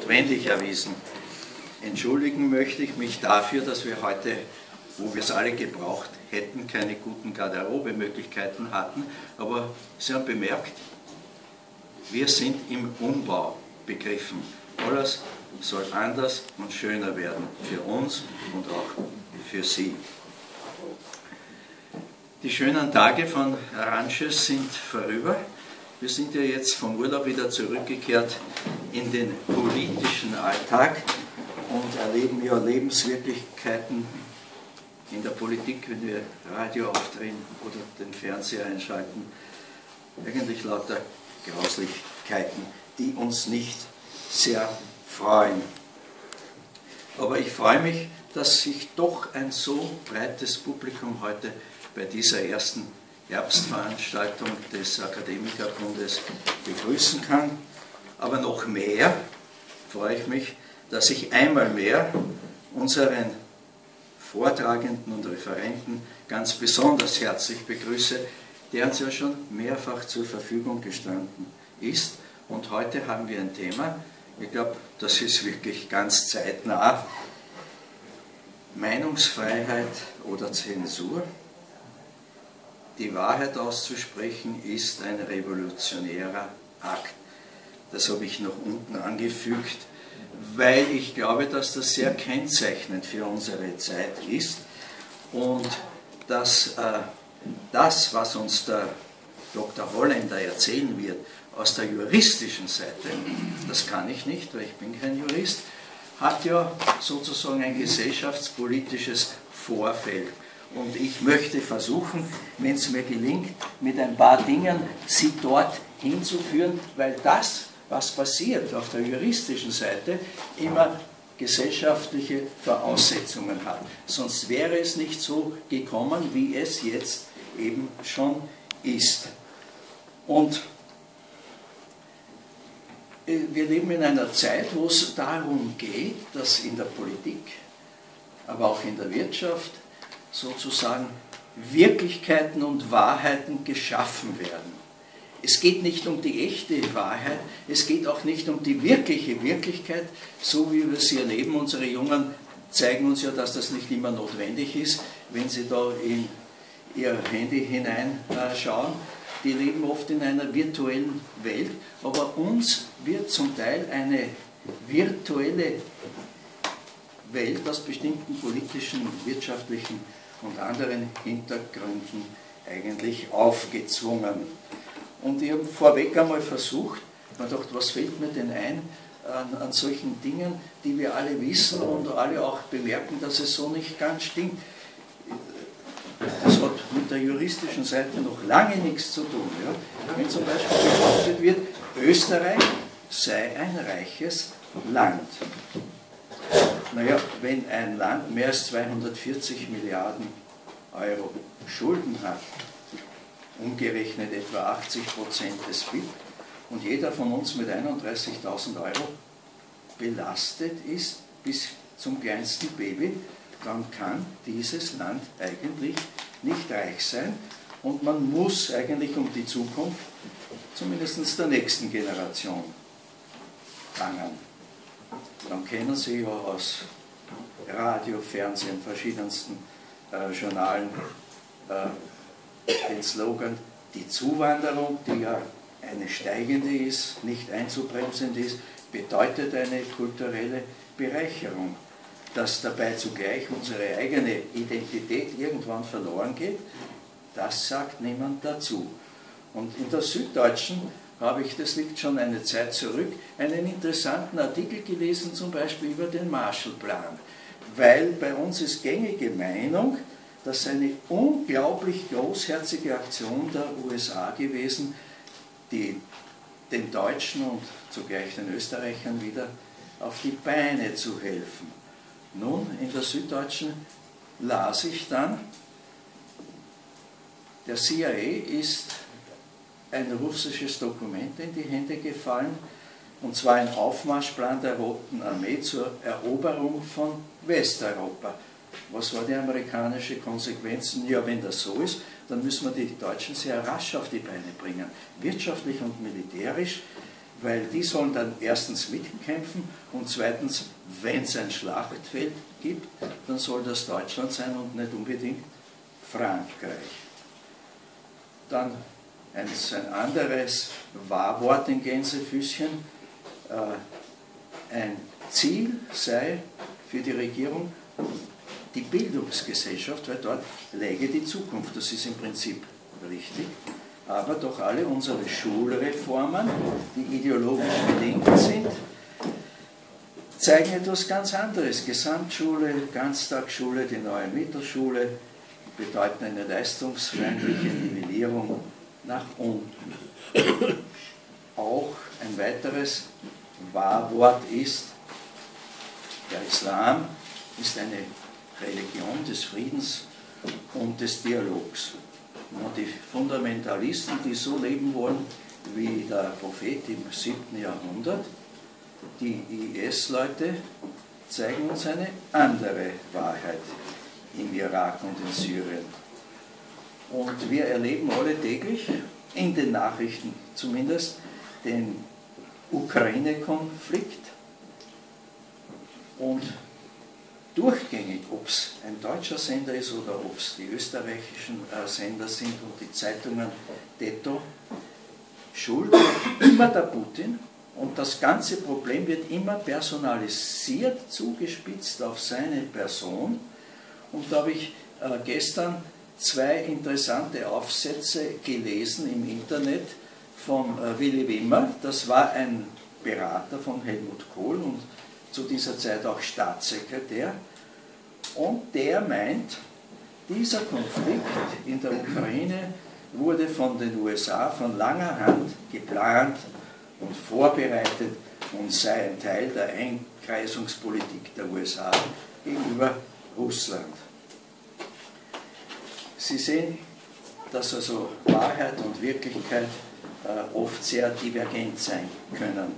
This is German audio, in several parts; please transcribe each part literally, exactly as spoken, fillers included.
notwendig erwiesen. Entschuldigen möchte ich mich dafür, dass wir heute, wo wir es alle gebraucht hätten, keine guten Garderobemöglichkeiten hatten, aber Sie haben bemerkt, wir sind im Umbau begriffen. Alles soll anders und schöner werden, für uns und auch für Sie. Die schönen Tage von Aranjuez sind vorüber. Wir sind ja jetzt vom Urlaub wieder zurückgekehrt in den politischen Alltag und erleben ja Lebenswirklichkeiten in der Politik, wenn wir Radio aufdrehen oder den Fernseher einschalten. Eigentlich lauter Grauslichkeiten, die uns nicht sehr freuen. Aber ich freue mich, dass sich doch ein so breites Publikum heute bei dieser ersten Herbstveranstaltung des Akademikerbundes begrüßen kann. Aber noch mehr freue ich mich, dass ich einmal mehr unseren Vortragenden und Referenten ganz besonders herzlich begrüße, der uns ja schon mehrfach zur Verfügung gestanden ist. Und heute haben wir ein Thema, ich glaube, das ist wirklich ganz zeitnah: Meinungsfreiheit oder Zensur. Die Wahrheit auszusprechen ist ein revolutionärer Akt. Das habe ich noch unten angefügt, weil ich glaube, dass das sehr kennzeichnend für unsere Zeit ist und dass äh, das, was uns der Doktor Holländer erzählen wird, aus der juristischen Seite, das kann ich nicht, weil ich bin kein Jurist, hat ja sozusagen ein gesellschaftspolitisches Vorfeld. Und ich möchte versuchen, wenn es mir gelingt, mit ein paar Dingen Sie dort hinzuführen, weil das, was passiert auf der juristischen Seite, immer gesellschaftliche Voraussetzungen hat. Sonst wäre es nicht so gekommen, wie es jetzt eben schon ist. Und wir leben in einer Zeit, wo es darum geht, dass in der Politik, aber auch in der Wirtschaft sozusagen Wirklichkeiten und Wahrheiten geschaffen werden. Es geht nicht um die echte Wahrheit, es geht auch nicht um die wirkliche Wirklichkeit, so wie wir sie erleben. Unsere Jungen zeigen uns ja, dass das nicht immer notwendig ist, wenn sie da in ihr Handy hineinschauen. Die leben oft in einer virtuellen Welt, aber uns wird zum Teil eine virtuelle Welt aus bestimmten politischen, wirtschaftlichen und anderen Hintergründen eigentlich aufgezwungen. Und ich habe vorweg einmal versucht, man dachte, was fällt mir denn ein an, an solchen Dingen, die wir alle wissen und alle auch bemerken, dass es so nicht ganz stimmt. Das hat mit der juristischen Seite noch lange nichts zu tun. Ja? Wenn zum Beispiel behauptet wird, Österreich sei ein reiches Land. Naja, wenn ein Land mehr als zweihundertvierzig Milliarden Euro Schulden hat, umgerechnet etwa achtzig Prozent des B I P, und jeder von uns mit einunddreißigtausend Euro belastet ist bis zum kleinsten Baby, dann kann dieses Land eigentlich nicht reich sein und man muss eigentlich um die Zukunft, zumindest der nächsten Generation, bangen. Dann kennen Sie ja aus Radio, Fernsehen, verschiedensten äh, Journalen äh, den Slogan, die Zuwanderung, die ja eine steigende ist, nicht einzubremsende ist, bedeutet eine kulturelle Bereicherung. Dass dabei zugleich unsere eigene Identität irgendwann verloren geht, das sagt niemand dazu. Und in der Süddeutschen habe ich, das liegt schon eine Zeit zurück, einen interessanten Artikel gelesen, zum Beispiel über den Marshallplan. Weil bei uns ist gängige Meinung, dass eine unglaublich großherzige Aktion der U S A gewesen, die den Deutschen und zugleich den Österreichern wieder auf die Beine zu helfen. Nun, in der Süddeutschen las ich dann, der C I A ist ein russisches Dokument in die Hände gefallen, und zwar ein Aufmarschplan der Roten Armee zur Eroberung von Westeuropa. Was war die amerikanische Konsequenz? Ja, wenn das so ist, dann müssen wir die Deutschen sehr rasch auf die Beine bringen. Wirtschaftlich und militärisch weil die sollen dann erstens mitkämpfen und zweitens, wenn es ein Schlachtfeld gibt, dann soll das Deutschland sein und nicht unbedingt Frankreich. Dann ein, ein anderes Wahrwort in Gänsefüßchen, äh, ein Ziel sei für die Regierung die Bildungsgesellschaft, weil dort läge die Zukunft. Das ist im Prinzip richtig. Aber doch alle unsere Schulreformen, die ideologisch bedingt sind, zeigen etwas ganz anderes. Gesamtschule, Ganztagsschule, die neue Mittelschule bedeuten eine leistungsfeindliche Nivellierung nach unten. Auch ein weiteres Wahrwort ist, der Islam ist eine Religion des Friedens und des Dialogs. Und die Fundamentalisten, die so leben wollen wie der Prophet im siebten Jahrhundert, die I S-Leute, zeigen uns eine andere Wahrheit im Irak und in Syrien. Und wir erleben alle täglich, in den Nachrichten zumindest, den Ukraine-Konflikt. Und durchgängig, ob es ein deutscher Sender ist oder ob es die österreichischen äh, Sender sind und die Zeitungen detto, schuld immer der Putin. Und das ganze Problem wird immer personalisiert, zugespitzt auf seine Person. Und da habe ich äh, gestern zwei interessante Aufsätze gelesen im Internet von äh, Willy Wimmer. Das war ein Berater von Helmut Kohl und zu dieser Zeit auch Staatssekretär. Und der meint, dieser Konflikt in der Ukraine wurde von den U S A von langer Hand geplant und vorbereitet und sei ein Teil der Einkreisungspolitik der U S A gegenüber Russland. Sie sehen, dass also Wahrheit und Wirklichkeit äh, oft sehr divergent sein können.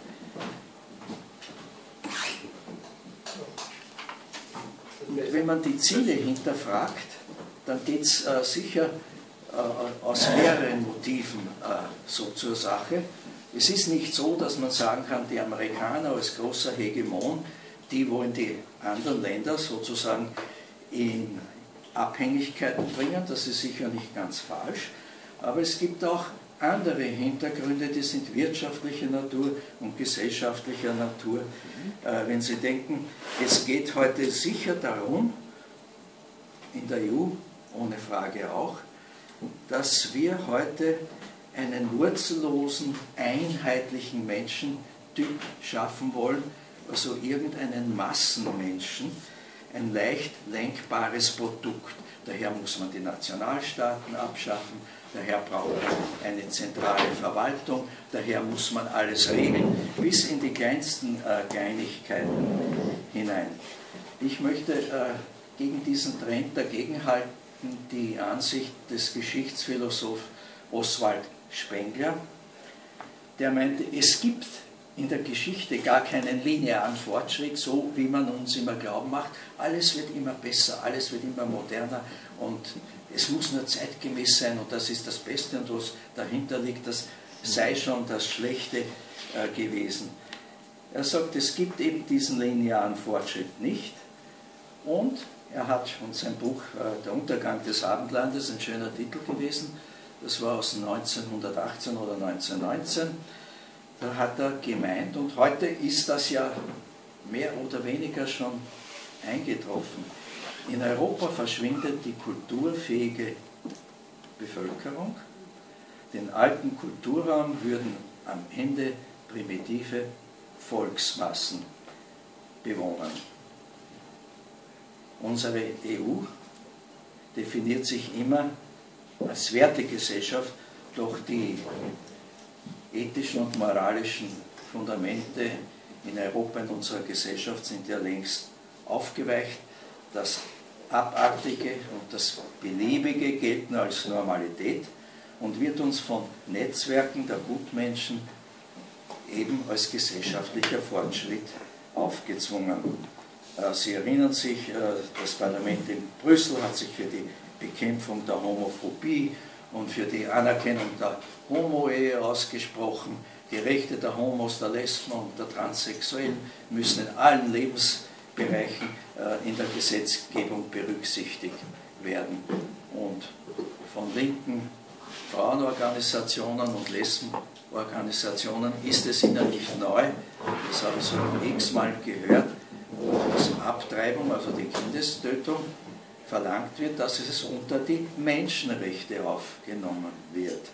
Und wenn man die Ziele hinterfragt, dann geht es äh, sicher äh, aus mehreren Motiven äh, so zur Sache. Es ist nicht so, dass man sagen kann, die Amerikaner als großer Hegemon, die wollen die anderen Länder sozusagen in Abhängigkeiten bringen. Das ist sicher nicht ganz falsch. Aber es gibt auch andere Hintergründe, die sind wirtschaftlicher Natur und gesellschaftlicher Natur. Äh, wenn Sie denken, es geht heute sicher darum, in der E U ohne Frage auch, dass wir heute einen wurzellosen, einheitlichen Menschentyp schaffen wollen, also irgendeinen Massenmenschen, ein leicht lenkbares Produkt. Daher muss man die Nationalstaaten abschaffen, daher braucht man eine zentrale Verwaltung, daher muss man alles regeln, bis in die kleinsten äh, Kleinigkeiten hinein. Ich möchte äh, gegen diesen Trend dagegenhalten die Ansicht des Geschichtsphilosophen Oswald Spengler, der meinte, es gibt in der Geschichte gar keinen linearen Fortschritt, so wie man uns immer glauben macht. Alles wird immer besser, alles wird immer moderner und es muss nur zeitgemäß sein und das ist das Beste und was dahinter liegt, das sei schon das Schlechte äh, gewesen. Er sagt, es gibt eben diesen linearen Fortschritt nicht und er hat, und sein Buch äh, Der Untergang des Abendlandes, ein schöner Titel gewesen, das war aus neunzehnhundertachtzehn oder neunzehnhundertneunzehn, da hat er gemeint, und heute ist das ja mehr oder weniger schon eingetroffen, in Europa verschwindet die kulturfähige Bevölkerung, den alten Kulturraum würden am Ende primitive Volksmassen bewohnen. Unsere E U definiert sich immer als Wertegesellschaft, doch die ethischen und moralischen Fundamente in Europa, in unserer Gesellschaft sind ja längst aufgeweicht. Das Abartige und das Beliebige gelten als Normalität und wird uns von Netzwerken der Gutmenschen eben als gesellschaftlicher Fortschritt aufgezwungen. Sie erinnern sich, das Parlament in Brüssel hat sich für die Bekämpfung der Homophobie und für die Anerkennung der Homo-Ehe ausgesprochen. Die Rechte der Homos, der Lesben und der Transsexuellen müssen in allen Lebensbereichen äh, in der Gesetzgebung berücksichtigt werden. Und von linken Frauenorganisationen und Lesbenorganisationen ist es ihnen nicht neu, das habe ich so x-mal gehört, dass Abtreibung, also die Kindestötung, verlangt wird, dass es unter die Menschenrechte aufgenommen wird.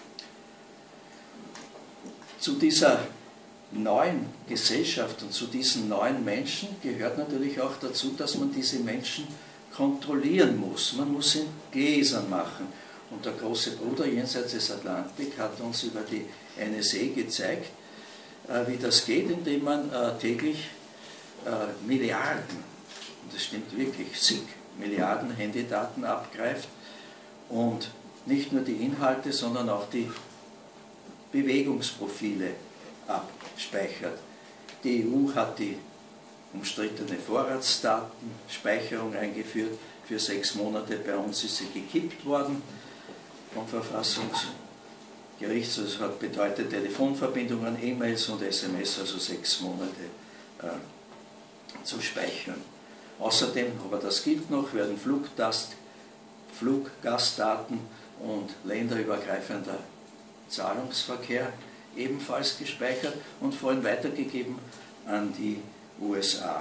Zu dieser neuen Gesellschaft und zu diesen neuen Menschen gehört natürlich auch dazu, dass man diese Menschen kontrollieren muss. Man muss ihn gläsern machen. Und der große Bruder jenseits des Atlantik hat uns über die N S A gezeigt, wie das geht, indem man täglich Milliarden, und das stimmt wirklich, zig Milliarden Handydaten abgreift und nicht nur die Inhalte, sondern auch die Bewegungsprofile abspeichert. Die E U hat die umstrittene Vorratsdatenspeicherung eingeführt. Für sechs Monate, bei uns ist sie gekippt worden vom Verfassungsgericht. Das hat bedeutet Telefonverbindungen, E-Mails und S M S, also sechs Monate äh, zu speichern. Außerdem, aber das gilt noch, werden Fluggast, Fluggastdaten und länderübergreifender Zahlungsverkehr ebenfalls gespeichert und vorhin weitergegeben an die U S A.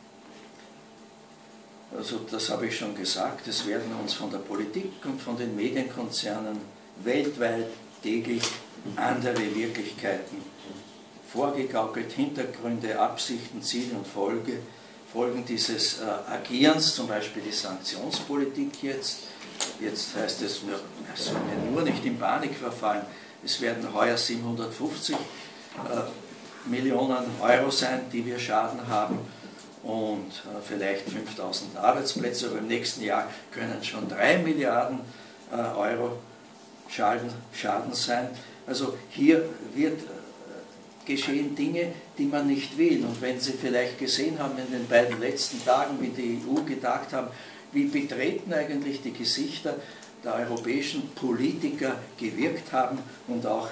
Also das habe ich schon gesagt, es werden uns von der Politik und von den Medienkonzernen weltweit täglich andere Wirklichkeiten vorgegaukelt, Hintergründe, Absichten, Ziele und Folge, Folgen dieses äh, Agierens, zum Beispiel die Sanktionspolitik jetzt. Jetzt heißt es, wir sollen ja nur nicht in Panik verfallen. Es werden heuer siebenhundertfünfzig äh, Millionen Euro sein, die wir Schaden haben und äh, vielleicht fünftausend Arbeitsplätze, aber im nächsten Jahr können schon drei Milliarden äh, Euro Schaden, Schaden sein. Also hier wird äh, geschehen Dinge, die man nicht will. Und wenn Sie vielleicht gesehen haben in den beiden letzten Tagen, wie die E U gedacht haben, wie betreten eigentlich die Gesichter der europäischen Politiker gewirkt haben und auch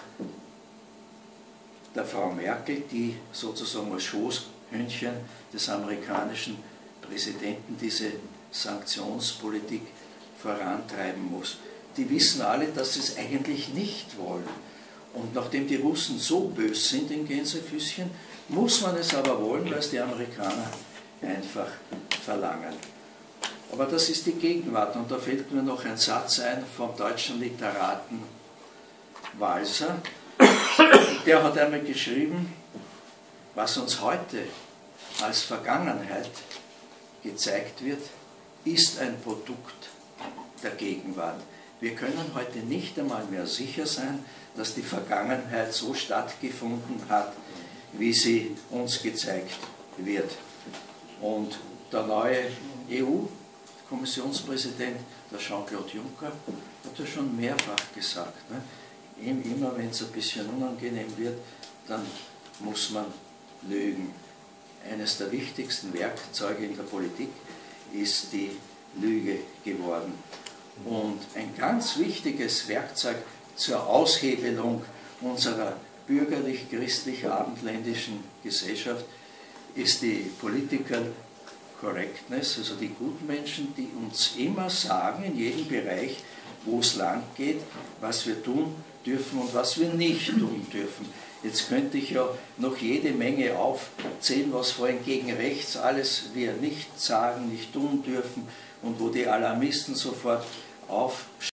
der Frau Merkel, die sozusagen als Schoßhündchen des amerikanischen Präsidenten diese Sanktionspolitik vorantreiben muss. Die wissen alle, dass sie es eigentlich nicht wollen. Und nachdem die Russen so böse sind in Gänsefüßchen, muss man es aber wollen, weil es die Amerikaner einfach verlangen. Aber das ist die Gegenwart und da fällt mir noch ein Satz ein vom deutschen Literaten Walser. Der hat einmal geschrieben, was uns heute als Vergangenheit gezeigt wird, ist ein Produkt der Gegenwart. Wir können heute nicht einmal mehr sicher sein, dass die Vergangenheit so stattgefunden hat, wie sie uns gezeigt wird. Und der neue E U-Kommissionspräsident, der Jean-Claude Juncker, hat das schon mehrfach gesagt. Ne? Immer wenn es ein bisschen unangenehm wird, dann muss man lügen. Eines der wichtigsten Werkzeuge in der Politik ist die Lüge geworden. Und ein ganz wichtiges Werkzeug zur Aushebelung unserer bürgerlich-christlich-abendländischen Gesellschaft ist die Political Correctness, also die Gutmenschen, die uns immer sagen, in jedem Bereich, wo es lang geht, was wir tun dürfen und was wir nicht tun dürfen. Jetzt könnte ich ja noch jede Menge aufzählen, was vorhin gegen rechts alles wir nicht sagen, nicht tun dürfen und wo die Alarmisten sofort aufstehen.